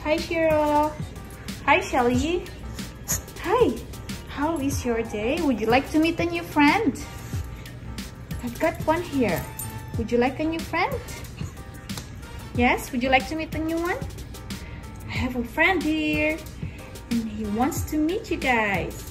Hi, Shiro. Hi, Shelly. Hi. How is your day? Would you like to meet a new friend? I've got one here. Would you like a new friend? Yes? Would you like to meet a new one? I have a friend here, and he wants to meet you guys.